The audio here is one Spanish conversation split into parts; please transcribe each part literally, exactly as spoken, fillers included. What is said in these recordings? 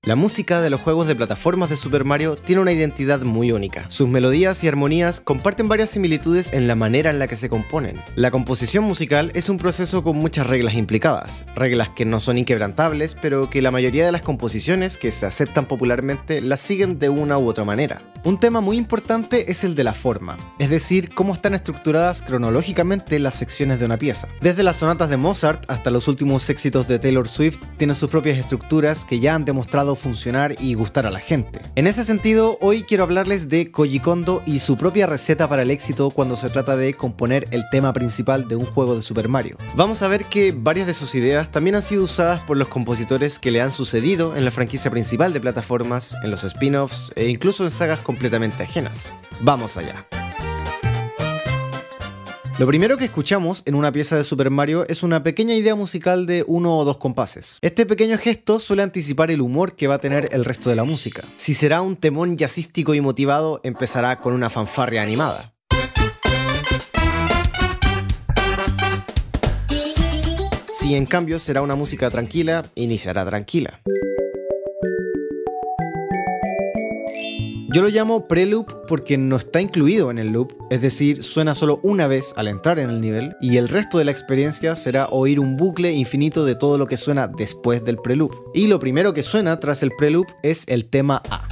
La música de los juegos de plataformas de Super Mario tiene una identidad muy única. Sus melodías y armonías comparten varias similitudes en la manera en la que se componen. La composición musical es un proceso con muchas reglas implicadas, reglas que no son inquebrantables, pero que la mayoría de las composiciones que se aceptan popularmente las siguen de una u otra manera. Un tema muy importante es el de la forma, es decir, cómo están estructuradas cronológicamente las secciones de una pieza. Desde las sonatas de Mozart hasta los últimos éxitos de Taylor Swift tienen sus propias estructuras que ya han demostrado funcionar y gustar a la gente. En ese sentido, hoy quiero hablarles de Koji Kondo y su propia receta para el éxito cuando se trata de componer el tema principal de un juego de Super Mario. Vamos a ver que varias de sus ideas también han sido usadas por los compositores que le han sucedido en la franquicia principal de plataformas, en los spin-offs e incluso en sagas completamente ajenas. ¡Vamos allá! Lo primero que escuchamos en una pieza de Super Mario es una pequeña idea musical de uno o dos compases. Este pequeño gesto suele anticipar el humor que va a tener el resto de la música. Si será un temón jazzístico y motivado, empezará con una fanfarria animada. Si en cambio será una música tranquila, iniciará tranquila. Yo lo llamo preloop porque no está incluido en el loop, es decir, suena solo una vez al entrar en el nivel y el resto de la experiencia será oír un bucle infinito de todo lo que suena después del preloop. Y lo primero que suena tras el preloop es el tema A.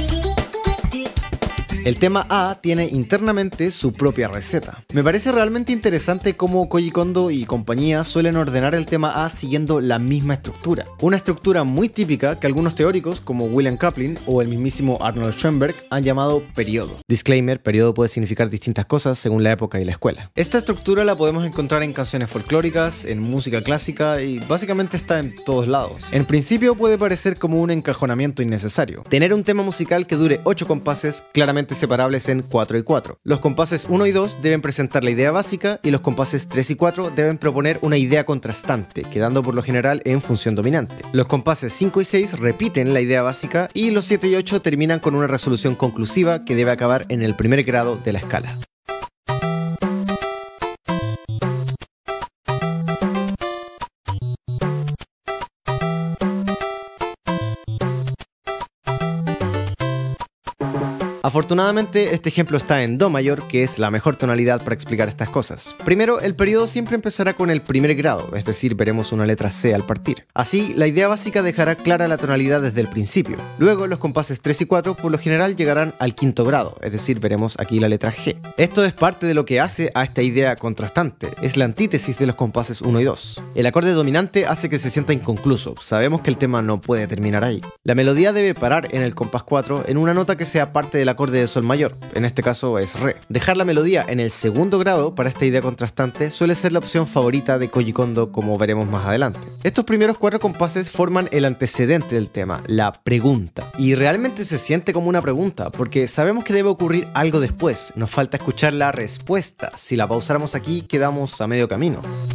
El tema A tiene internamente su propia receta. Me parece realmente interesante cómo Koji Kondo y compañía suelen ordenar el tema A siguiendo la misma estructura. Una estructura muy típica que algunos teóricos como William Kaplan o el mismísimo Arnold Schoenberg han llamado periodo. Disclaimer, periodo puede significar distintas cosas según la época y la escuela. Esta estructura la podemos encontrar en canciones folclóricas, en música clásica y básicamente está en todos lados. En principio puede parecer como un encajonamiento innecesario. Tener un tema musical que dure ocho compases claramente separables en cuatro y cuatro. Los compases uno y dos deben presentar la idea básica y los compases tres y cuatro deben proponer una idea contrastante, quedando por lo general en función dominante. Los compases cinco y seis repiten la idea básica y los siete y ocho terminan con una resolución conclusiva que debe acabar en el primer grado de la escala. Afortunadamente, este ejemplo está en Do mayor, que es la mejor tonalidad para explicar estas cosas. Primero, el periodo siempre empezará con el primer grado, es decir, veremos una letra C al partir. Así, la idea básica dejará clara la tonalidad desde el principio. Luego, los compases tres y cuatro por lo general llegarán al quinto grado, es decir, veremos aquí la letra G. Esto es parte de lo que hace a esta idea contrastante, es la antítesis de los compases uno y dos. El acorde dominante hace que se sienta inconcluso, sabemos que el tema no puede terminar ahí. La melodía debe parar en el compás cuatro en una nota que sea parte de la acorde de sol mayor, en este caso es re. Dejar la melodía en el segundo grado para esta idea contrastante suele ser la opción favorita de Koji Kondo, como veremos más adelante. Estos primeros cuatro compases forman el antecedente del tema, la pregunta, y realmente se siente como una pregunta porque sabemos que debe ocurrir algo después, nos falta escuchar la respuesta. Si la pausáramos aquí quedamos a medio camino.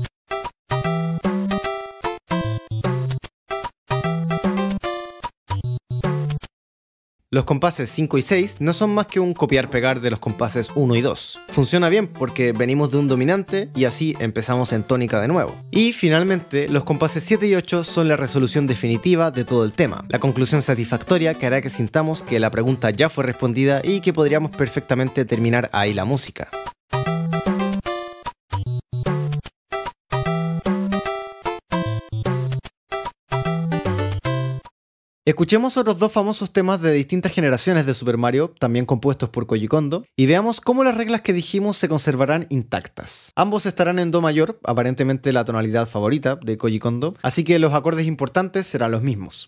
Los compases cinco y seis no son más que un copiar-pegar de los compases uno y dos. Funciona bien porque venimos de un dominante y así empezamos en tónica de nuevo. Y finalmente, los compases siete y ocho son la resolución definitiva de todo el tema, la conclusión satisfactoria que hará que sintamos que la pregunta ya fue respondida y que podríamos perfectamente terminar ahí la música. Escuchemos otros dos famosos temas de distintas generaciones de Super Mario, también compuestos por Koji Kondo, y veamos cómo las reglas que dijimos se conservarán intactas. Ambos estarán en Do mayor, aparentemente la tonalidad favorita de Koji Kondo, así que los acordes importantes serán los mismos.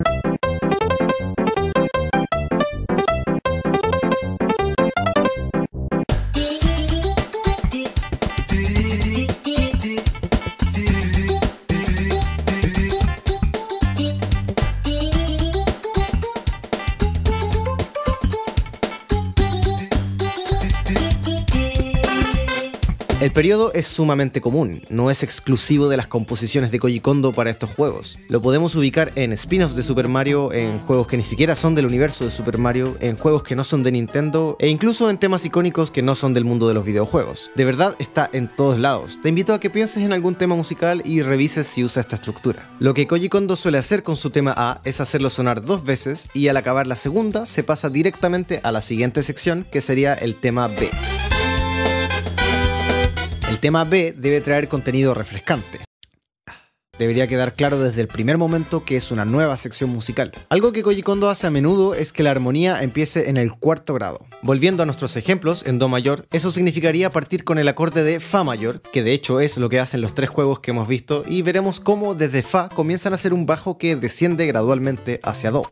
El periodo es sumamente común, no es exclusivo de las composiciones de Koji Kondo para estos juegos. Lo podemos ubicar en spin-offs de Super Mario, en juegos que ni siquiera son del universo de Super Mario, en juegos que no son de Nintendo e incluso en temas icónicos que no son del mundo de los videojuegos. De verdad está en todos lados. Te invito a que pienses en algún tema musical y revises si usa esta estructura. Lo que Koji Kondo suele hacer con su tema A es hacerlo sonar dos veces y al acabar la segunda se pasa directamente a la siguiente sección, que sería el tema B. El tema B debe traer contenido refrescante. Debería quedar claro desde el primer momento que es una nueva sección musical. Algo que Koji Kondo hace a menudo es que la armonía empiece en el cuarto grado. Volviendo a nuestros ejemplos, en Do mayor, eso significaría partir con el acorde de Fa mayor, que de hecho es lo que hacen los tres juegos que hemos visto, y veremos cómo desde Fa comienzan a hacer un bajo que desciende gradualmente hacia Do.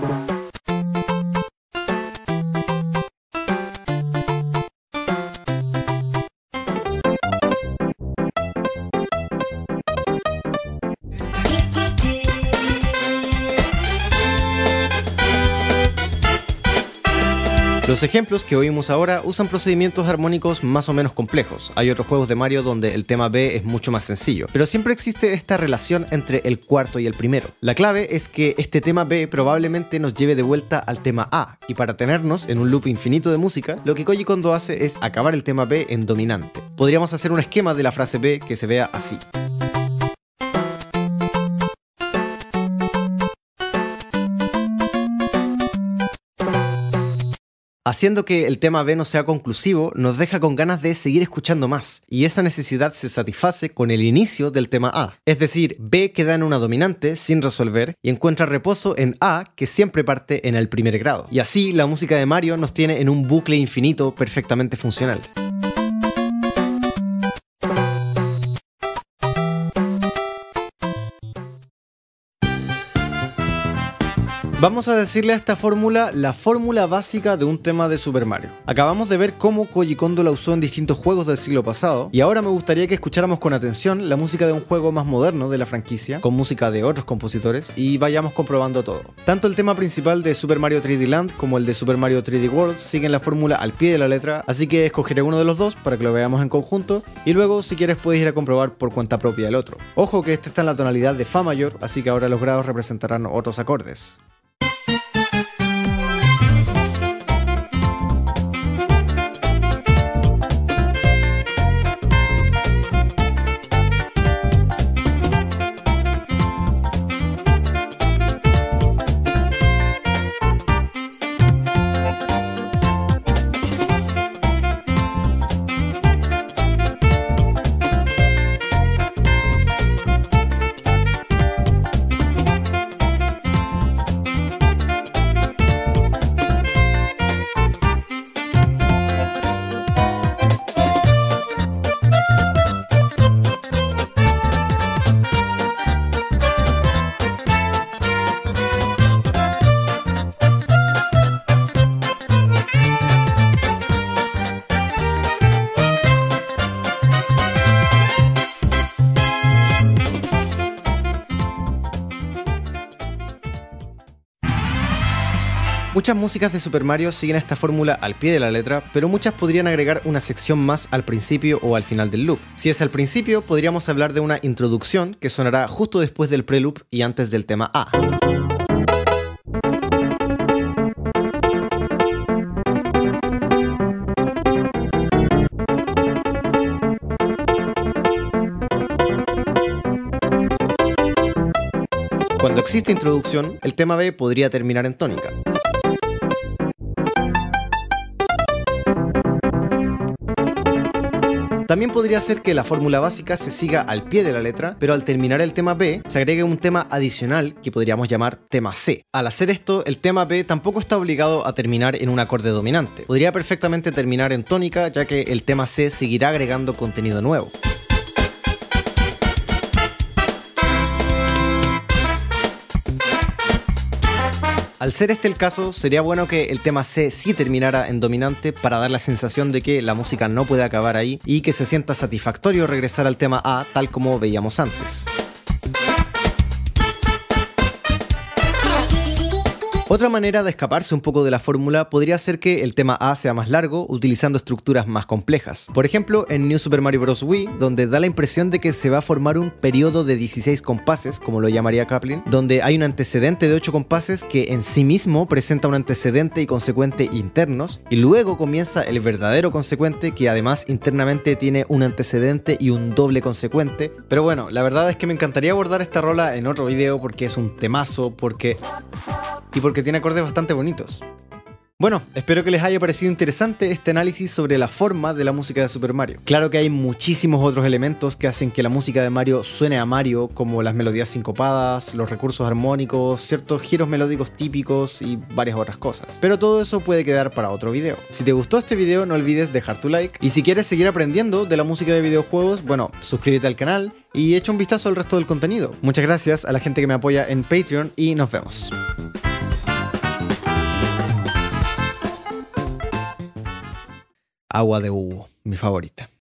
Los ejemplos que oímos ahora usan procedimientos armónicos más o menos complejos. Hay otros juegos de Mario donde el tema B es mucho más sencillo, pero siempre existe esta relación entre el cuarto y el primero. La clave es que este tema B probablemente nos lleve de vuelta al tema A, y para tenernos en un loop infinito de música, lo que Koji Kondo hace es acabar el tema B en dominante. Podríamos hacer un esquema de la frase B que se vea así. Haciendo que el tema B no sea conclusivo, nos deja con ganas de seguir escuchando más, y esa necesidad se satisface con el inicio del tema A. Es decir, B queda en una dominante sin resolver y encuentra reposo en A, que siempre parte en el primer grado. Y así la música de Mario nos tiene en un bucle infinito perfectamente funcional. Vamos a decirle a esta fórmula la fórmula básica de un tema de Super Mario. Acabamos de ver cómo Koji Kondo la usó en distintos juegos del siglo pasado, y ahora me gustaría que escucháramos con atención la música de un juego más moderno de la franquicia, con música de otros compositores, y vayamos comprobando todo. Tanto el tema principal de Super Mario tres D Land como el de Super Mario tres D World siguen la fórmula al pie de la letra, así que escogeré uno de los dos para que lo veamos en conjunto, y luego si quieres puedes ir a comprobar por cuenta propia el otro. Ojo que este está en la tonalidad de Fa mayor, así que ahora los grados representarán otros acordes. Muchas músicas de Super Mario siguen esta fórmula al pie de la letra, pero muchas podrían agregar una sección más al principio o al final del loop. Si es al principio, podríamos hablar de una introducción que sonará justo después del preloop y antes del tema A. Cuando existe introducción, el tema B podría terminar en tónica. También podría ser que la fórmula básica se siga al pie de la letra, pero al terminar el tema B se agregue un tema adicional que podríamos llamar tema C. Al hacer esto, el tema B tampoco está obligado a terminar en un acorde dominante. Podría perfectamente terminar en tónica, ya que el tema C seguirá agregando contenido nuevo. Al ser este el caso, sería bueno que el tema C sí terminara en dominante para dar la sensación de que la música no puede acabar ahí y que se sienta satisfactorio regresar al tema A tal como veíamos antes. Otra manera de escaparse un poco de la fórmula podría ser que el tema A sea más largo, utilizando estructuras más complejas. Por ejemplo, en New Super Mario Bros. Wii, donde da la impresión de que se va a formar un periodo de dieciséis compases, como lo llamaría Kaplan, donde hay un antecedente de ocho compases que en sí mismo presenta un antecedente y consecuente internos, y luego comienza el verdadero consecuente que además internamente tiene un antecedente y un doble consecuente. Pero bueno, la verdad es que me encantaría abordar esta rola en otro video porque es un temazo, porque... y porque tiene acordes bastante bonitos. Bueno, espero que les haya parecido interesante este análisis sobre la forma de la música de Super Mario. Claro que hay muchísimos otros elementos que hacen que la música de Mario suene a Mario, como las melodías sincopadas, los recursos armónicos, ciertos giros melódicos típicos y varias otras cosas. Pero todo eso puede quedar para otro video. Si te gustó este video, no olvides dejar tu like. Y si quieres seguir aprendiendo de la música de videojuegos, bueno, suscríbete al canal y echa un vistazo al resto del contenido. Muchas gracias a la gente que me apoya en Patreon y nos vemos. Agua de Hugo, mi favorita.